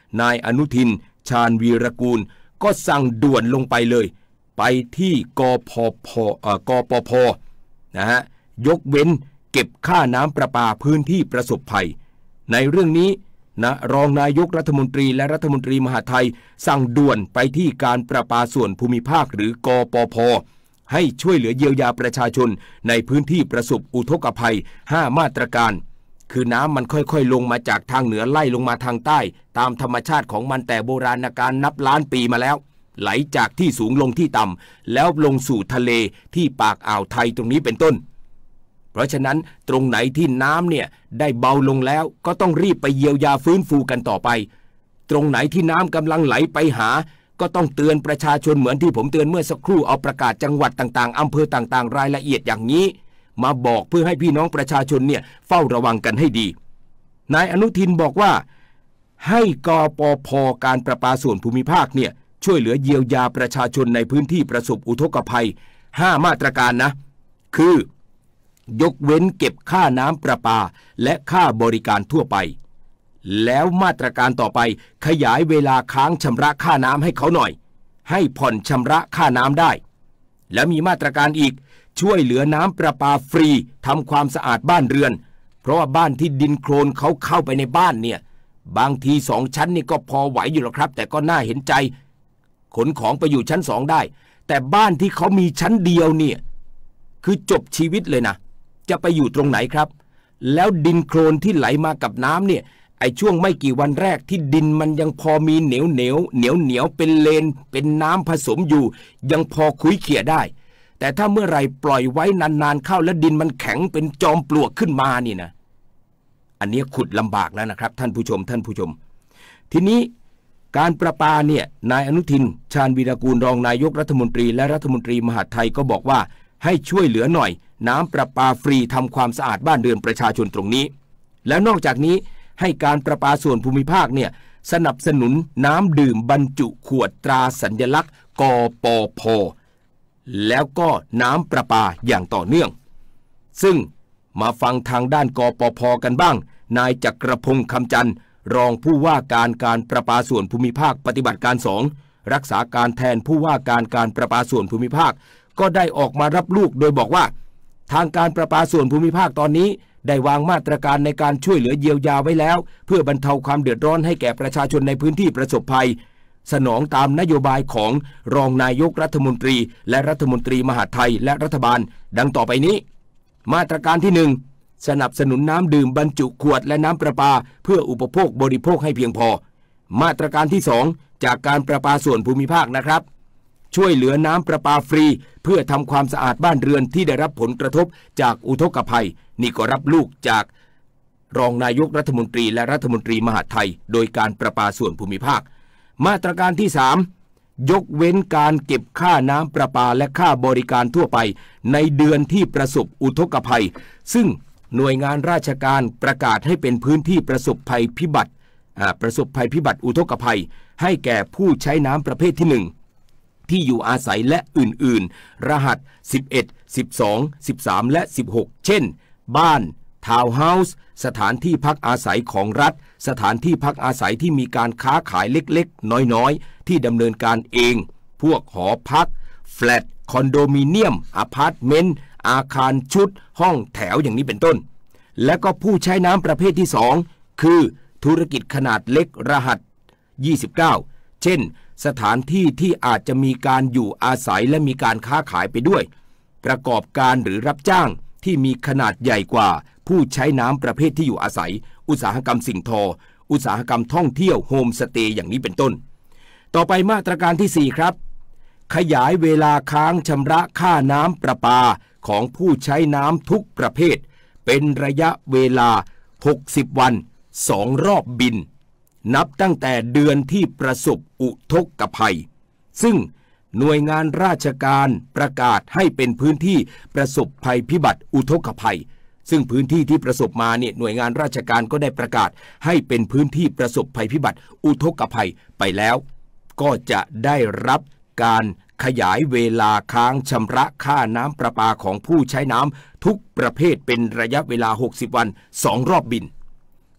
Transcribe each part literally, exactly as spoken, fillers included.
นายอนุทินชาญวีรกูลก็สั่งด่วนลงไปเลยไปที่กพพเอ่อกปพนะฮะยกเว้นเก็บค่าน้ำประปาพื้นที่ประสบภัยในเรื่องนี้นะรองนายกรัฐมนตรีและรัฐมนตรีมหาดไทยสั่งด่วนไปที่การประปาส่วนภูมิภาคหรือกปพให้ช่วยเหลือเยียวยาประชาชนในพื้นที่ประสบอุทกภัยห้ามาตรการคือน้ำมันค่อยๆลงมาจากทางเหนือไล่ลงมาทางใต้ตามธรรมชาติของมันแต่โบราณกาลนับล้านปีมาแล้วไหลจากที่สูงลงที่ต่ำแล้วลงสู่ทะเลที่ปากอ่าวไทยตรงนี้เป็นต้นเพราะฉะนั้นตรงไหนที่น้ำเนี่ยได้เบาลงแล้วก็ต้องรีบไปเยียวยาฟื้นฟูกันต่อไปตรงไหนที่น้ำกำลังไหลไปหาก็ต้องเตือนประชาชนเหมือนที่ผมเตือนเมื่อสักครู่เอาประกาศจังหวัดต่างๆอำเภอต่างๆรายละเอียดอย่างนี้มาบอกเพื่อให้พี่น้องประชาชนเนี่ยเฝ้าระวังกันให้ดีนายอนุทินบอกว่าให้กปพการประปาส่วนภูมิภาคเนี่ยช่วยเหลือเยียวยาประชาชนในพื้นที่ประสบอุทกภัยห้ามาตรการนะคือยกเว้นเก็บค่าน้ำประปาและค่าบริการทั่วไปแล้วมาตรการต่อไปขยายเวลาค้างชำระค่าน้ำให้เขาหน่อยให้ผ่อนชำระค่าน้ำได้และมีมาตรการอีกช่วยเหลือน้ำประปาฟรีทำความสะอาดบ้านเรือนเพราะว่าบ้านที่ดินโคลนเขาเข้าไปในบ้านเนี่ยบางทีสองชั้นนี่ก็พอไหวอยู่หรอกครับแต่ก็น่าเห็นใจขนของไปอยู่ชั้นสองได้แต่บ้านที่เขามีชั้นเดียวเนี่ยคือจบชีวิตเลยนะจะไปอยู่ตรงไหนครับแล้วดินโคลนที่ไหลมากับน้ำเนี่ยไอ้ช่วงไม่กี่วันแรกที่ดินมันยังพอมีเหนียวเหนียวเหนียวเหนียวเป็นเลนเป็นน้ำผสมอยู่ยังพอคุยเขี่ยได้แต่ถ้าเมื่อไรปล่อยไว้นานๆเข้าแล้วดินมันแข็งเป็นจอมปลวกขึ้นมานี่นะอันนี้ขุดลำบากแล้วนะครับท่านผู้ชมท่านผู้ชมทีนี้การประปาเนี่ยนายอนุทินชาญวีรกูลรองนายกรัฐมนตรีและรัฐมนตรีมหาดไทยก็บอกว่าให้ช่วยเหลือหน่อยน้ำประปาฟรีทำความสะอาดบ้านเรือนประชาชนตรงนี้แล้วนอกจากนี้ให้การประปาส่วนภูมิภาคเนี่ยสนับสนุนน้ำดื่มบรรจุขวดตราสัญลักษณ์กปพแล้วก็น้ำประปาอย่างต่อเนื่องซึ่งมาฟังทางด้านกปพกันบ้างนายจักรพงษ์คำจันทร์รองผู้ว่าการการประปาส่วนภูมิภาคปฏิบัติการสองรักษาการแทนผู้ว่าการการประปาส่วนภูมิภาคก็ได้ออกมารับลูกโดยบอกว่าทางการประปาส่วนภูมิภาคตอนนี้ได้วางมาตรการในการช่วยเหลือเยียวยาไว้แล้วเพื่อบรรเทาความเดือดร้อนให้แก่ประชาชนในพื้นที่ประสบภัยสนองตามนโยบายของรองนายกรัฐมนตรีและรัฐมนตรีมหาดไทยและรัฐบาลดังต่อไปนี้มาตรการที่หนึ่งสนับสนุนน้ำดื่มบรรจุขวดและน้ำประปาเพื่ออุปโภคบริโภคให้เพียงพอมาตรการที่สองจากการประปาส่วนภูมิภาคนะครับช่วยเหลือน้ำประปาฟรีเพื่อทำความสะอาดบ้านเรือนที่ได้รับผลกระทบจากอุทกภัยนี่ก็รับลูกจากรองนายกรัฐมนตรีและรัฐมนตรีมหาดไทยโดยการประปาส่วนภูมิภาคมาตรการที่สามยกเว้นการเก็บค่าน้ำประปาและค่าบริการทั่วไปในเดือนที่ประสบอุทกภัยซึ่งหน่วยงานราชการประกาศให้เป็นพื้นที่ประสบภัยพิบัติประสบภัยพิบัติอุทกภัยให้แก่ผู้ใช้น้ำประเภทที่หนึ่งที่อยู่อาศัยและอื่นๆรหัสสิบเอ็ด สิบสอง สิบสามและสิบหกเช่นบ้านทาวน์เฮาส์สถานที่พักอาศัยของรัฐสถานที่พักอาศัยที่มีการค้าขายเล็กๆน้อยๆที่ดำเนินการเองพวกหอพักแฟลตคอนโดมิเนียมอพาร์ตเมนต์อาคารชุดห้องแถวอย่างนี้เป็นต้นและก็ผู้ใช้น้ำประเภทที่สองคือธุรกิจขนาดเล็กรหัสยี่สิบเก้าเช่นสถานที่ที่อาจจะมีการอยู่อาศัยและมีการค้าขายไปด้วยประกอบการหรือรับจ้างที่มีขนาดใหญ่กว่าผู้ใช้น้ำประเภทที่อยู่อาศัยอุตสาหกรรมสิ่งทออุตสาหกรรมท่องเที่ยวโฮมสเตย์อย่างนี้เป็นต้นต่อไปมาตรการที่สี่ครับขยายเวลาค้างชำระค่าน้ำประปาของผู้ใช้น้ำทุกประเภทเป็นระยะเวลาหกสิบวันสองรอบบินนับตั้งแต่เดือนที่ประสบอุทกภัยซึ่งหน่วยงานราชการประกาศให้เป็นพื้นที่ประสบภัยพิบัติอุทกภัยซึ่งพื้นที่ที่ประสบมาเนี่ยหน่วยงานราชการก็ได้ประกาศให้เป็นพื้นที่ประสบภัยพิบัติอุทกภัยไปแล้วก็จะได้รับการขยายเวลาค้างชำระค่าน้ำประปาของผู้ใช้น้ำทุกประเภทเป็นระยะเวลาหกสิบวันสองรอบบิน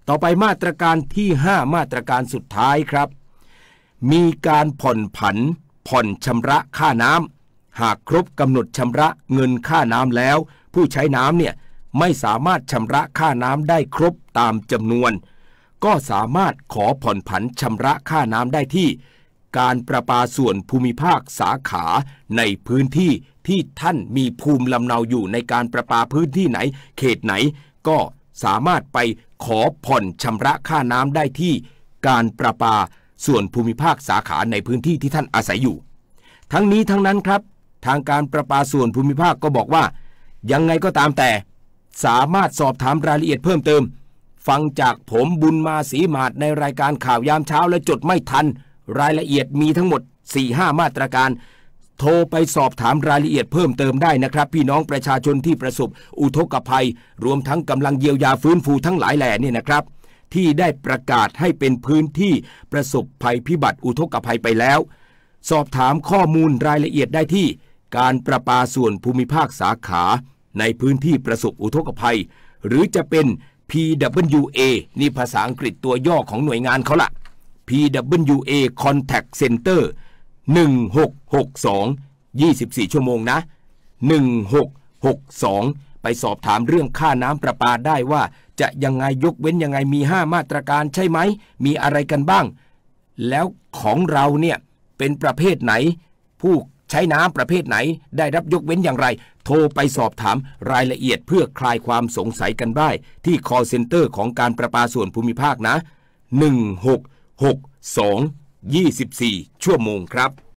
ต่อไปมาตรการที่ห้ามาตรการสุดท้ายครับมีการผ่อนผันผ่อนชำระค่าน้ำหากครบกำหนดชำระเงินค่าน้ำแล้วผู้ใช้น้ำเนี่ยไม่สามารถชำระค่าน้ำได้ครบตามจำนวนก็สามารถขอผ่อนผันชำระค่าน้ำได้ที่การประปาส่วนภูมิภาคสาขาในพื้นที่ที่ท่านมีภูมิลำเนาอยู่ในการประปาพื้นที่ไหนเขตไหนก็สามารถไปขอผ่อนชำระค่าน้ำได้ที่การประปาส่วนภูมิภาคสาขาในพื้นที่ที่ท่านอาศัยอยู่ทั้งนี้ทั้งนั้นครับทางการประปาส่วนภูมิภาคก็บอกว่ายังไงก็ตามแต่สามารถสอบถามรายละเอียดเพิ่มเติมฟังจากผมบุญมาศรีมาศในรายการข่าวยามเช้าและจดไม่ทันรายละเอียดมีทั้งหมด สี่ห้า มาตรการโทรไปสอบถามรายละเอียดเพิ่มเติมได้นะครับพี่น้องประชาชนที่ประสบอุทกภัยรวมทั้งกำลังเยียวยาฟื้นฟูทั้งหลายแหล่นี่นะครับที่ได้ประกาศให้เป็นพื้นที่ประสบภัยพิบัติอุทกภัยไปแล้วสอบถามข้อมูลรายละเอียดได้ที่การประปาส่วนภูมิภาคสาขาในพื้นที่ประสบอุทกภัยหรือจะเป็น พี ดับเบิลยู เอ นี่ภาษาอังกฤษตัวย่อของหน่วยงานเขาละ พี ดับเบิลยู เอ Contact Center หนึ่งหกหกสอง ยี่สิบสี่ชั่วโมงนะหนึ่งหกหกสองไปสอบถามเรื่องค่าน้ำประปาได้ว่าจะยังไงยกเว้นยังไงมีห้ามาตรการใช่ไหมมีอะไรกันบ้างแล้วของเราเนี่ยเป็นประเภทไหนผู้ใช้น้ำประเภทไหนได้รับยกเว้นอย่างไรโทรไปสอบถามรายละเอียดเพื่อคลายความสงสัยกันได้ที่ call center ของการประปาส่วนภูมิภาคนะหนึ่งหกหกสอง ยี่สิบสี่ชั่วโมงครับ